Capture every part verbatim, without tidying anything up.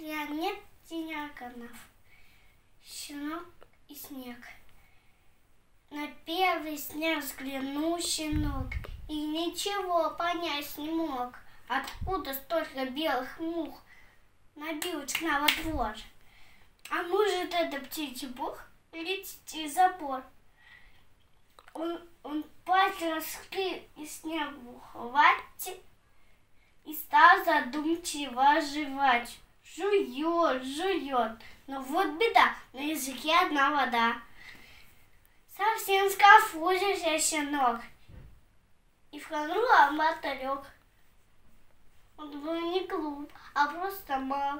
Я нет теняконов, щенок и снег. На первый снег взглянул щенок и ничего понять не мог, откуда столько белых мух набилось к нам во двор. А может, это птичий бог летит через забор? Он, он пасть раскрыл и снегу хватит и стал задумчиво жевать. Жует, жует, но вот беда, на языке одна вода. Совсем сконфузился щенок и вханул мотылек. Он был не глуп, а просто мал.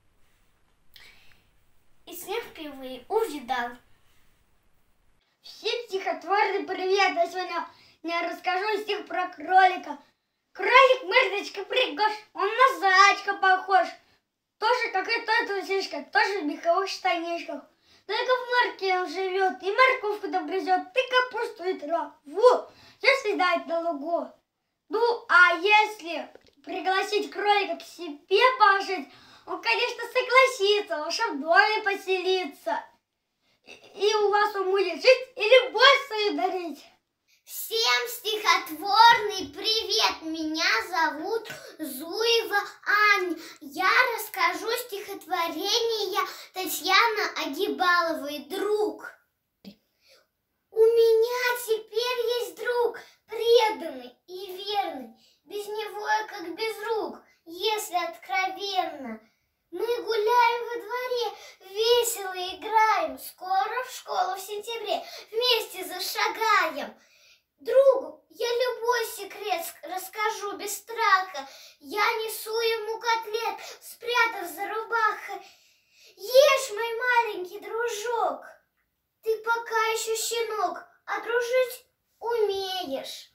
И снег впервые увидал. Всем стихотворный привет! Я сегодня я расскажу стих про кролика. Кролик мордочка пригож, он на зайчика похож. Тоже как и тот лысишка, тоже в меховых штанишках. Только в норке он живет, и морковку добрызет, и капусту, и траву. Все съедает на лугу. Ну, а если пригласить кролика к себе пожить, он, конечно, согласится, в вашем доме поселиться. И, и у вас он будет жить и любовь свою дарить. Всем стихотворный привет! Меня зовут Зуева Аня. Я расскажу стихотворение Татьяны Агибаловой «Друг». У меня теперь есть друг, преданный и верный. Без него я как без рук, если откровенно. Мы гуляем во дворе, весело играем. Скоро в школу в сентябре вместе зашагаем. Другу я любой секрет расскажу без страха. Я несу ему котлет, спрятав за рубахой. Ешь, мой маленький дружок, ты пока еще щенок, а дружить умеешь.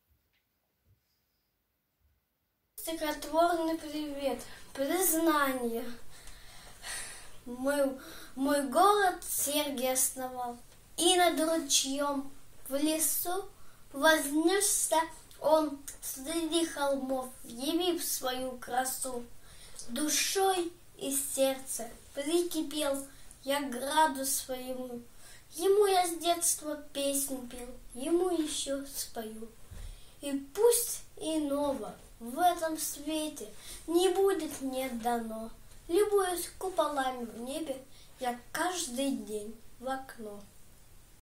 Стихотворный привет, признание. Мой, мой город Сергий основал, и над ручьем в лесу вознесся он среди холмов, явив свою красу. Душой и сердцем прикипел я к граду своему. Ему я с детства песнь пел, ему еще спою. И пусть иного в этом свете не будет мне дано, любуясь куполами в небе, я каждый день в окно.